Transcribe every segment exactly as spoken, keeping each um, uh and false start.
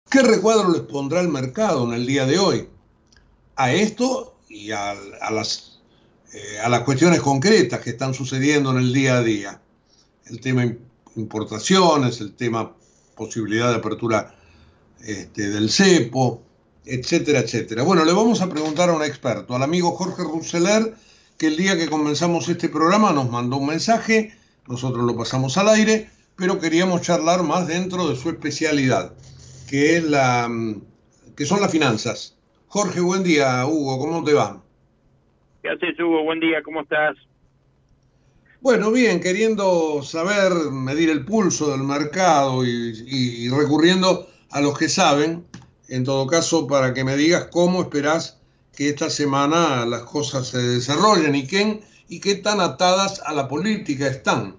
¿Qué recuadro les pondrá el mercado en el día de hoy? A esto y a, a las, eh, a las cuestiones concretas que están sucediendo en el día a día. El tema importaciones, el tema posibilidad de apertura este, del cepo, etcétera, etcétera. Bueno, le vamos a preguntar a un experto, al amigo Jorge Rousseler, que el día que comenzamos este programa nos mandó un mensaje, nosotros lo pasamos al aire, pero queríamos charlar más dentro de su especialidad, que es la, que son las finanzas. Jorge, buen día. Hugo, ¿cómo te va? ¿Qué haces, Hugo? Buen día, ¿cómo estás? Bueno, bien, queriendo saber, medir el pulso del mercado y, y- y recurriendo a los que saben, en todo caso, para que me digas cómo esperás que esta semana las cosas se desarrollen y qué, y qué tan atadas a la política están.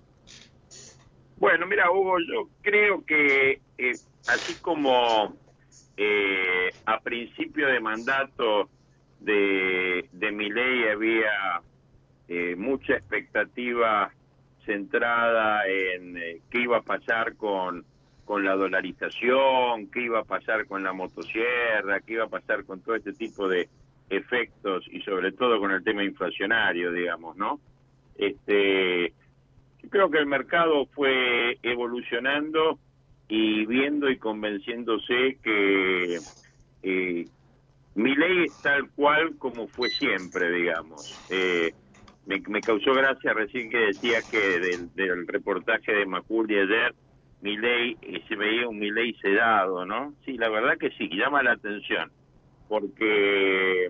Bueno, mira, Hugo, yo creo que eh, así como eh, a principio de mandato de, de Milei había eh, mucha expectativa centrada en eh, qué iba a pasar con, con la dolarización, qué iba a pasar con la motosierra, qué iba a pasar con todo este tipo de efectos y sobre todo con el tema inflacionario, digamos, ¿no? Este, yo creo que el mercado fue evolucionando y viendo y convenciéndose que eh, mi ley es tal cual como fue siempre, digamos. Eh, me, me causó gracia recién que decía que del, del reportaje de Macul de ayer, mi ley eh, se veía un mi ley sedado, ¿no? Sí, la verdad que sí, llama la atención, porque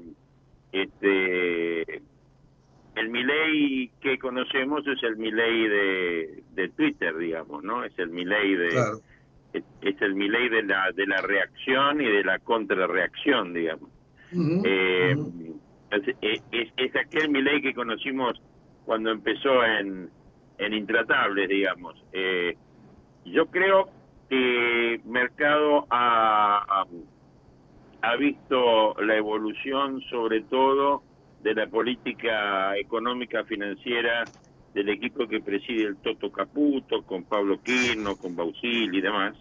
este el Milei que conocemos es el Milei de, de Twitter, digamos, ¿no? Es el Milei de Claro. es, es el Milei de la de la reacción y de la contrarreacción, digamos. Ujú, Eh, ujú. es, es, es aquel Milei que conocimos cuando empezó en en Intratables, digamos. Eh, yo creo que Mercado ha, ha visto la evolución sobre todo de la política económica financiera del equipo que preside el Toto Caputo, con Pablo Quirno, con Bausil y demás,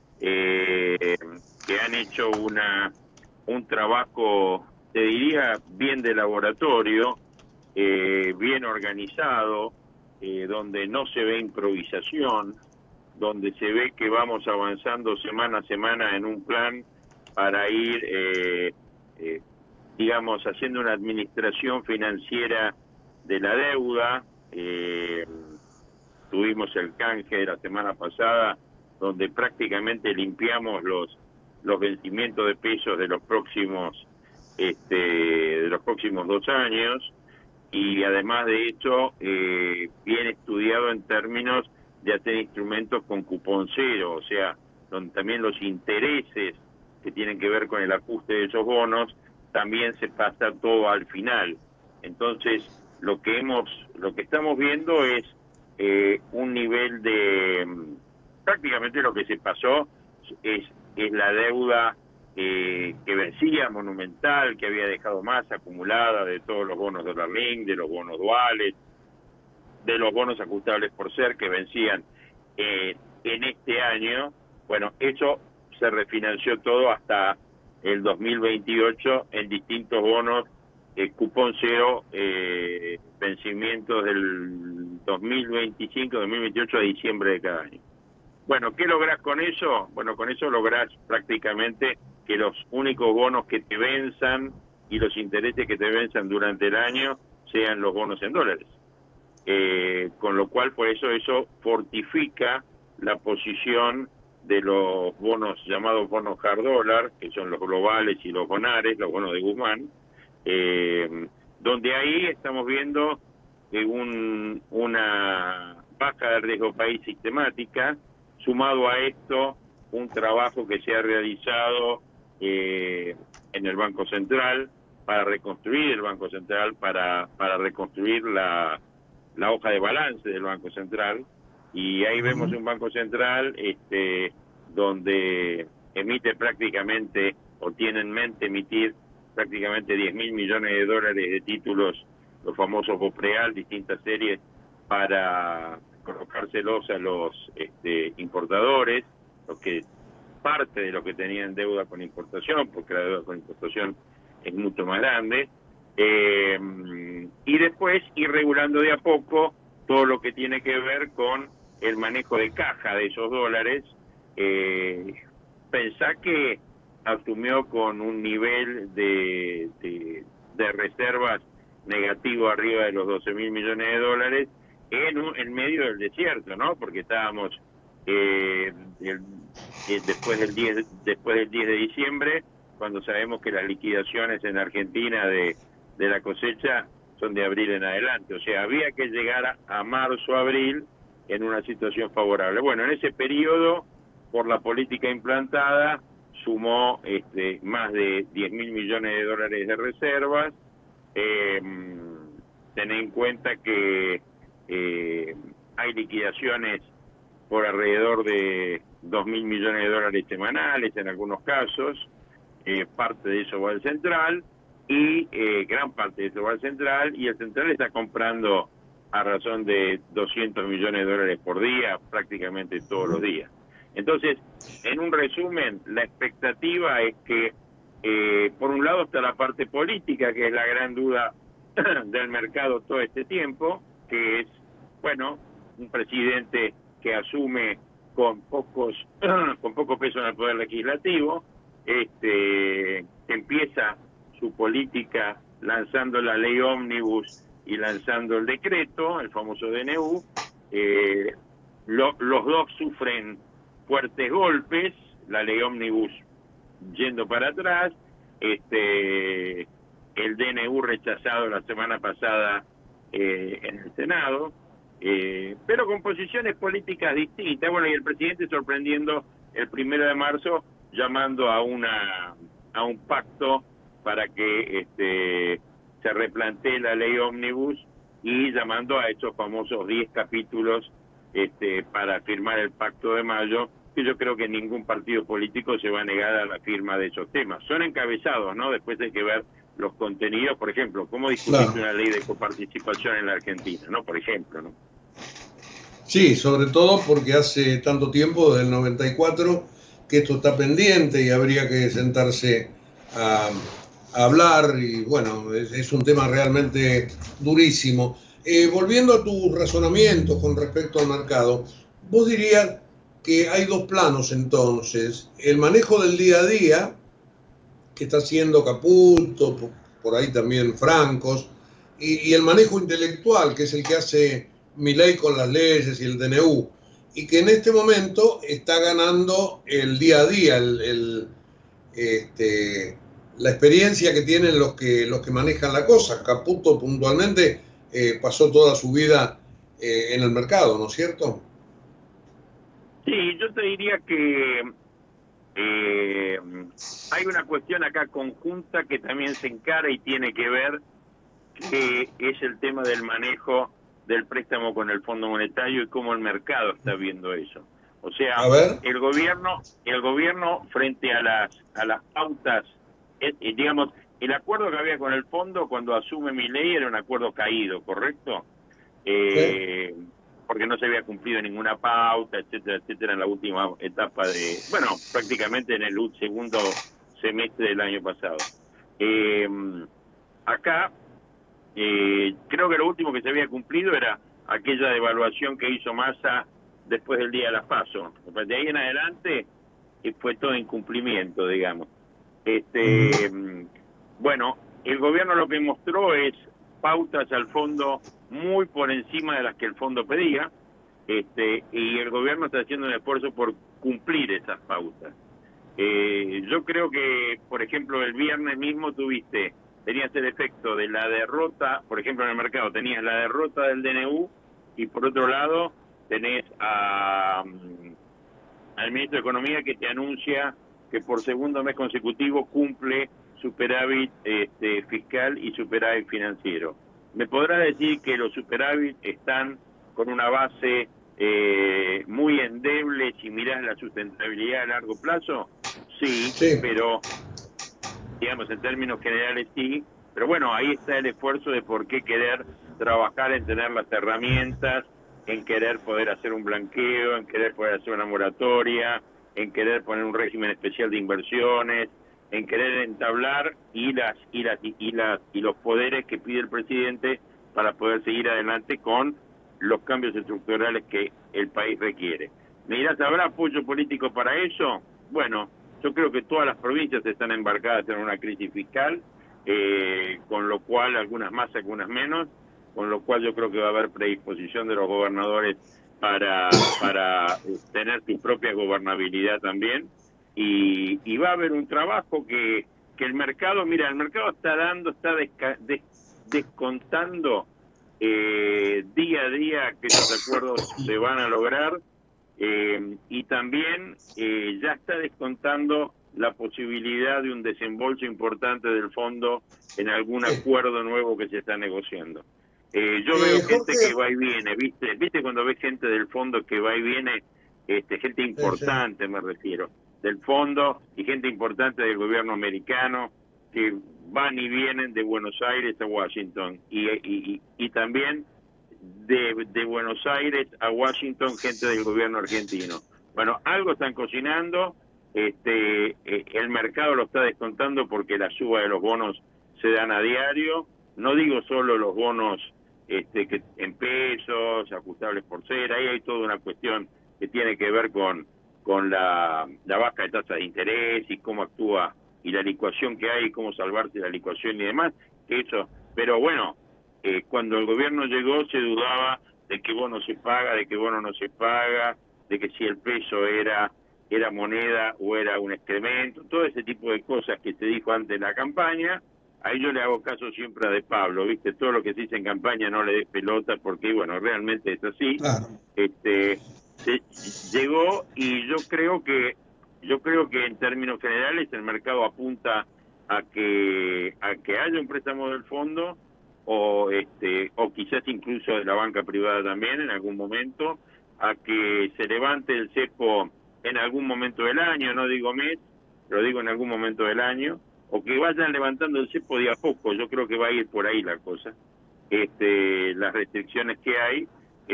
eh, que han hecho una un trabajo, te diría, bien de laboratorio, eh, bien organizado, eh, donde no se ve improvisación, donde se ve que vamos avanzando semana a semana en un plan para ir, eh, eh, digamos, haciendo una administración financiera de la deuda. Eh, tuvimos el canje de la semana pasada, donde prácticamente limpiamos los los vencimientos de pesos de los próximos este, de los próximos dos años, y además de hecho eh, bien estudiado en términos de hacer instrumentos con cupón cero, o sea, donde también los intereses que tienen que ver con el ajuste de esos bonos también se pasa todo al final. Entonces, lo que hemos, lo que estamos viendo es eh, un nivel de prácticamente lo que se pasó es, es la deuda eh, que vencía, monumental, que había dejado más acumulada de todos los bonos dólar link, de los bonos duales, de los bonos ajustables por ser que vencían eh, en este año. Bueno, eso se refinanció todo hasta el dos mil veintiocho en distintos bonos, eh, cupón cero, eh, vencimientos del dos mil veinticinco, dos mil veintiocho a diciembre de cada año. Bueno, ¿qué lográs con eso? Bueno, con eso lográs prácticamente que los únicos bonos que te venzan y los intereses que te venzan durante el año sean los bonos en dólares. Eh, con lo cual, por eso, eso fortifica la posición de los bonos llamados bonos hard dólar, que son los globales y los bonares, los bonos de Guzmán, eh, donde ahí estamos viendo eh, un, una baja de riesgo país sistemática. Sumado a esto, un trabajo que se ha realizado eh, en el Banco Central para reconstruir el Banco Central, para, para reconstruir la, la hoja de balance del Banco Central. Y ahí vemos Ujú. un Banco Central este, donde emite prácticamente, o tiene en mente emitir prácticamente diez mil millones de dólares de títulos, los famosos Bopreal, distintas series, para colocárselos a los este, importadores, los que parte de lo que tenían deuda con importación, porque la deuda con importación es mucho más grande, eh, y después ir regulando de a poco todo lo que tiene que ver con el manejo de caja de esos dólares. Eh, pensá que asumió con un nivel de, de, de reservas negativo arriba de los doce mil millones de dólares en, un, en medio del desierto, ¿no? Porque estábamos eh, el, eh, después del diez después del diez de diciembre, cuando sabemos que las liquidaciones en Argentina de, de la cosecha son de abril en adelante, o sea, había que llegar a, a marzo, abril en una situación favorable. Bueno, en ese periodo, por la política implantada, sumó este, más de diez mil millones de dólares de reservas. Eh, tened en cuenta que eh, hay liquidaciones por alrededor de dos mil millones de dólares semanales en algunos casos. Eh, parte de eso va al central y eh, gran parte de eso va al central, y el central está comprando a razón de doscientos millones de dólares por día prácticamente todos los días. Entonces, en un resumen, la expectativa es que eh, por un lado está la parte política, que es la gran duda del mercado todo este tiempo, que es, bueno, un presidente que asume con pocos con poco peso en el poder legislativo, este que empieza su política lanzando la ley ómnibus y lanzando el decreto, el famoso D N U. Eh, lo, los dos sufren fuertes golpes, la ley ómnibus yendo para atrás, este el D N U rechazado la semana pasada eh, en el Senado, eh, pero con posiciones políticas distintas. Bueno, y el presidente sorprendiendo el primero de marzo, llamando a una a un pacto para que este se replantee la ley ómnibus, y llamando a esos famosos diez capítulos este para firmar el pacto de mayo, que yo creo que ningún partido político se va a negar a la firma de esos temas. Son encabezados, ¿no? Después hay que ver los contenidos, por ejemplo, cómo discutir claro. una ley de coparticipación en la Argentina, ¿no? Por ejemplo, ¿no? Sí, sobre todo porque hace tanto tiempo, desde el noventa y cuatro, que esto está pendiente y habría que sentarse a, a hablar, y bueno, es, es un tema realmente durísimo. Eh, volviendo a tu razonamiento con respecto al mercado, vos dirías que hay dos planos entonces: el manejo del día a día, que está haciendo Caputo, por, por ahí también Francos, y, y el manejo intelectual, que es el que hace Milei con las leyes y el D N U, y que en este momento está ganando el día a día, el, el, este, la experiencia que tienen los que, los que manejan la cosa. Caputo puntualmente eh, pasó toda su vida eh, en el mercado, ¿no es cierto? Sí, yo te diría que eh, hay una cuestión acá conjunta que también se encara y tiene que ver, que es el tema del manejo del préstamo con el Fondo Monetario y cómo el mercado está viendo eso. O sea, el gobierno, el gobierno frente a las a las pautas, eh, digamos, el acuerdo que había con el fondo cuando asume Milei era un acuerdo caído, ¿correcto? Eh, ¿Sí? Porque no se había cumplido ninguna pauta, etcétera, etcétera, en la última etapa de, bueno, prácticamente en el segundo semestre del año pasado. Eh, acá, eh, creo que lo último que se había cumplido era aquella devaluación que hizo Massa después del día de las PASO. De ahí en adelante eh, fue todo incumplimiento, digamos. Este, mm. Bueno, el gobierno lo que mostró es pautas al fondo muy por encima de las que el fondo pedía, este, y el gobierno está haciendo un esfuerzo por cumplir esas pautas. Eh, yo creo que, por ejemplo, el viernes mismo tuviste, tenías el efecto de la derrota, por ejemplo, en el mercado tenías la derrota del D N U, y por otro lado tenés a, al ministro de Economía que te anuncia que por segundo mes consecutivo cumple superávit este, fiscal y superávit financiero. ¿Me podrá decir que los superávit están con una base eh, muy endeble si mirás la sustentabilidad a largo plazo? Sí, sí, pero digamos en términos generales sí, pero bueno, ahí está el esfuerzo de por qué querer trabajar en tener las herramientas, en querer poder hacer un blanqueo, en querer poder hacer una moratoria, en querer poner un régimen especial de inversiones, en querer entablar y las y las y las y los poderes que pide el presidente para poder seguir adelante con los cambios estructurales que el país requiere. ¿Me dirás, habrá apoyo político para eso? Bueno, yo creo que todas las provincias están embarcadas en una crisis fiscal, eh, con lo cual algunas más, algunas menos, con lo cual yo creo que va a haber predisposición de los gobernadores para para tener su propia gobernabilidad también, y, y va a haber un trabajo que, que el mercado, mira, el mercado está dando, está desca, des, descontando eh, día a día que esos acuerdos se van a lograr, eh, y también eh, ya está descontando la posibilidad de un desembolso importante del fondo en algún acuerdo nuevo que se está negociando. Eh, yo veo eh, gente Jorge... que va y viene, ¿viste? ¿Viste cuando ves gente del fondo que va y viene? Este, gente importante, sí, sí. me refiero, del fondo, y gente importante del gobierno americano que van y vienen de Buenos Aires a Washington, y, y, y, y también de, de Buenos Aires a Washington gente del gobierno argentino. Bueno, algo están cocinando, este, eh, el mercado lo está descontando porque la suba de los bonos se dan a diario, no digo solo los bonos este, que en pesos, ajustables por cera, ahí hay toda una cuestión que tiene que ver con, con la, la baja de tasa de interés y cómo actúa, y la licuación que hay, cómo salvarse la licuación y demás, que eso, pero bueno, eh, cuando el gobierno llegó se dudaba de que bono se paga, de que bono no se paga, de que si el peso era era moneda o era un excremento, todo ese tipo de cosas que se dijo antes de la campaña. Ahí yo le hago caso siempre a De Pablo, ¿viste? Todo lo que se dice en campaña no le des pelota, porque, bueno, realmente es así. Claro. Este, se, llegó, y yo creo que yo creo que en términos generales el mercado apunta a que a que haya un préstamo del fondo, o este o quizás incluso de la banca privada también en algún momento, a que se levante el cepo en algún momento del año, no digo mes, lo digo en algún momento del año, o que vayan levantando el cepo de a poco. Yo creo que va a ir por ahí la cosa, este, las restricciones que hay,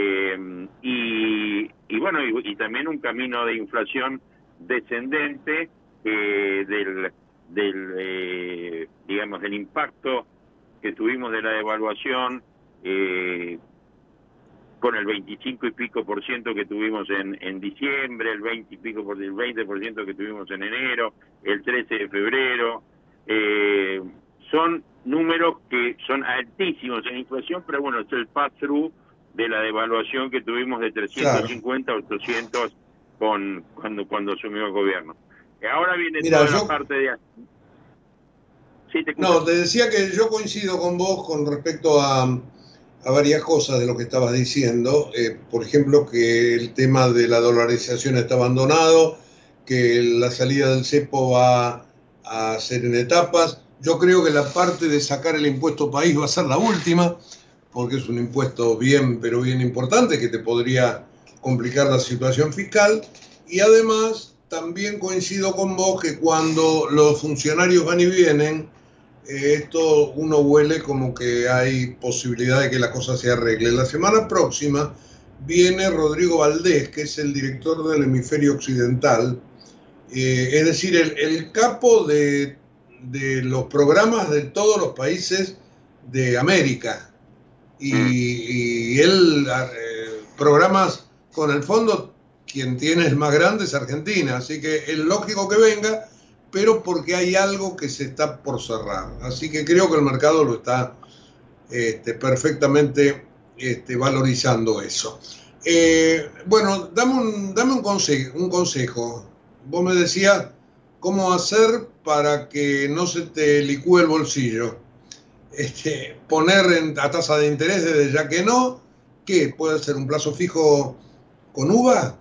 eh, y, y bueno, y, y también un camino de inflación descendente, eh, del, del eh, digamos, del impacto que tuvimos de la devaluación, eh, con el veinticinco y pico por ciento que tuvimos en, en diciembre, el veinte y pico por el veinte por ciento que tuvimos en enero, el trece de febrero, eh, son números que son altísimos en inflación, pero bueno, es el pass-through de la devaluación que tuvimos de trescientos cincuenta a ochocientos con, cuando, cuando asumió el gobierno. Ahora viene Mira, toda yo... la parte de... Sí, te no, te decía que yo coincido con vos con respecto a... a varias cosas de lo que estabas diciendo, eh, por ejemplo, que el tema de la dolarización está abandonado, que la salida del cepo va a ser en etapas. Yo creo que la parte de sacar el impuesto país va a ser la última, porque es un impuesto bien, pero bien importante, que te podría complicar la situación fiscal. Y además, también coincido con vos que cuando los funcionarios van y vienen, esto uno huele como que hay posibilidad de que la cosa se arregle. La semana próxima viene Rodrigo Valdés, que es el director del hemisferio occidental, eh, es decir, el, el capo de, de los programas de todos los países de América. Y, y él, eh, programas con el fondo, quien tiene el más grande es Argentina, así que es lógico que venga, pero porque hay algo que se está por cerrar. Así que creo que el mercado lo está este, perfectamente este, valorizando eso. Eh, bueno, dame un, dame un consejo, un consejo. Vos me decías cómo hacer para que no se te licúe el bolsillo. Este, poner en, a tasa de interés desde ya que no. ¿Qué? ¿Puede ser un plazo fijo con U V A?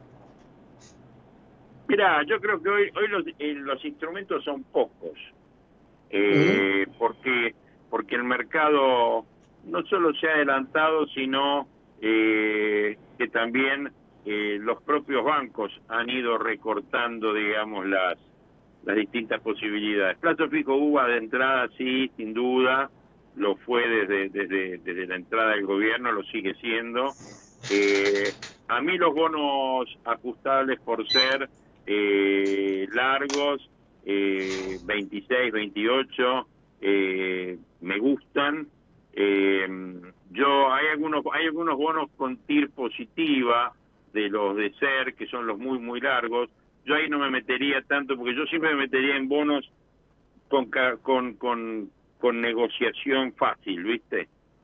Mira, yo creo que hoy hoy los, eh, los instrumentos son pocos, eh, uh-huh. porque porque el mercado no solo se ha adelantado, sino eh, que también eh, los propios bancos han ido recortando, digamos, las las distintas posibilidades. Plazo fijo U V A de entrada, sí, sin duda, lo fue desde desde, desde la entrada del gobierno, lo sigue siendo. Eh, a mí los bonos ajustables por ser eh, largos, eh, veintiséis, veintiocho, eh, me gustan. Eh, yo hay algunos hay algunos bonos con T I R positiva de los de S E R, que son los muy muy largos. Yo ahí no me metería tanto, porque yo siempre me metería en bonos con con con, con negociación fácil, ¿viste?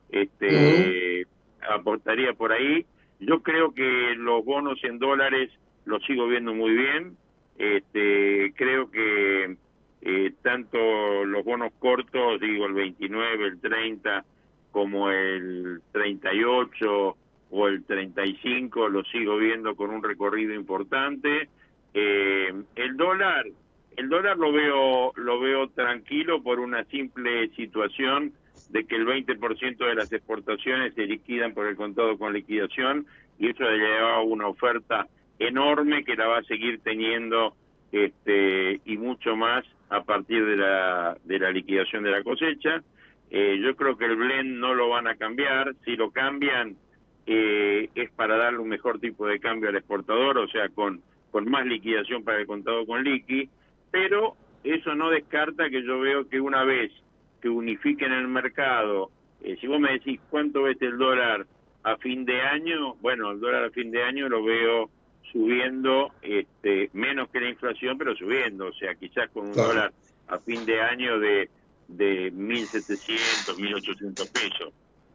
Este, uh-huh. Aportaría por ahí. Yo creo que los bonos en dólares los sigo viendo muy bien. Este, creo que eh, tanto los bonos cortos, digo el veintinueve, el treinta, como el treinta y ocho o el treinta y cinco, los sigo viendo con un recorrido importante. Eh, el dólar, el dólar lo veo, lo veo tranquilo por una simple situación de que el veinte por ciento de las exportaciones se liquidan por el contado con liquidación, y eso le lleva una oferta enorme que la va a seguir teniendo, este, y mucho más a partir de la de la liquidación de la cosecha. Eh, yo creo que el blend no lo van a cambiar. Si lo cambian, eh, es para darle un mejor tipo de cambio al exportador, o sea, con, con más liquidación para el contado con liqui, pero eso no descarta que yo veo que una vez que unifiquen el mercado, eh, si vos me decís cuánto ves el dólar a fin de año, bueno, el dólar a fin de año lo veo subiendo, este, menos que la inflación, pero subiendo, o sea, quizás con un claro. dólar a fin de año de de mil setecientos, mil ochocientos pesos,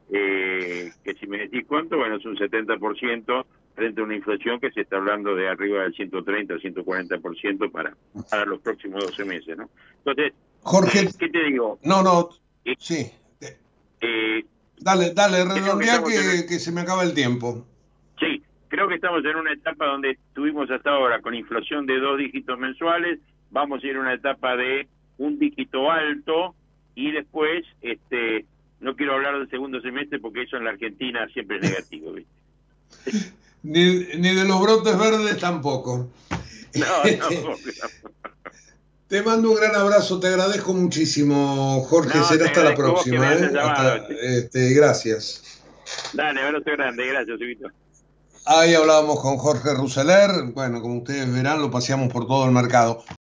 eh, que si me decís cuánto, bueno, es un setenta por ciento frente a una inflación que se está hablando de arriba del ciento treinta, ciento cuarenta por ciento para, para los próximos doce meses, ¿no? Entonces, Jorge, ¿qué te digo? No, no, eh, sí. Eh, dale, dale, redondea que, que, en... que se me acaba el tiempo. Sí, creo que estamos en una etapa donde estuvimos hasta ahora con inflación de dos dígitos mensuales, vamos a ir a una etapa de un dígito alto, y después, este, no quiero hablar del segundo semestre porque eso en la Argentina siempre es negativo, ¿viste? ni, ni de los brotes verdes tampoco. No, no, no. Te mando un gran abrazo, te agradezco muchísimo, Jorge. No, será hasta la próxima. ¿eh? Hasta, este, gracias. Dale, abrazo grande, gracias, Evito. Ahí hablábamos con Jorge Rousseler. Bueno, como ustedes verán, lo paseamos por todo el mercado.